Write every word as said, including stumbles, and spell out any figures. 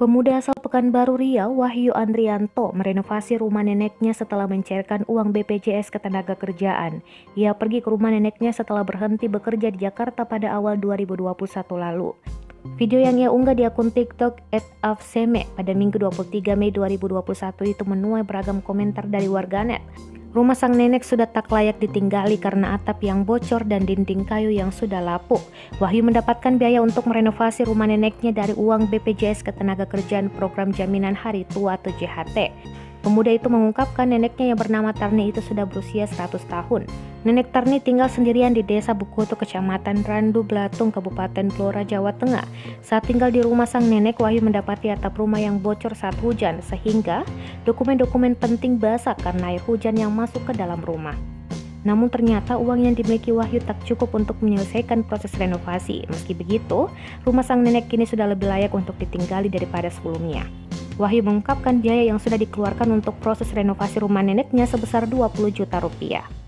Pemuda asal Pekanbaru Riau, Wahyu Andrianto, merenovasi rumah neneknya setelah mencairkan uang B P J S Ketenagakerjaan. Ia pergi ke rumah neneknya setelah berhenti bekerja di Jakarta pada awal dua ribu dua puluh satu lalu. Video yang ia unggah di akun TikTok et afseme pada Minggu dua puluh tiga Mei dua ribu dua puluh satu itu menuai beragam komentar dari warganet. Rumah sang nenek sudah tak layak ditinggali karena atap yang bocor dan dinding kayu yang sudah lapuk. Wahyu mendapatkan biaya untuk merenovasi rumah neneknya dari uang B P J S Ketenagakerjaan Program Jaminan Hari Tua atau J H T. Pemuda itu mengungkapkan neneknya yang bernama Tarni itu sudah berusia seratus tahun. Nenek Tarni tinggal sendirian di Desa Bukutu, Kecamatan Randu Blatung, Kabupaten Blora, Jawa Tengah. Saat tinggal di rumah sang nenek, Wahyu mendapati atap rumah yang bocor saat hujan, sehingga dokumen-dokumen penting basah karena air hujan yang masuk ke dalam rumah. Namun ternyata uang yang dimiliki Wahyu tak cukup untuk menyelesaikan proses renovasi. Meski begitu, rumah sang nenek kini sudah lebih layak untuk ditinggali daripada sebelumnya. Wahyu mengungkapkan biaya yang sudah dikeluarkan untuk proses renovasi rumah neneknya sebesar dua puluh juta rupiah.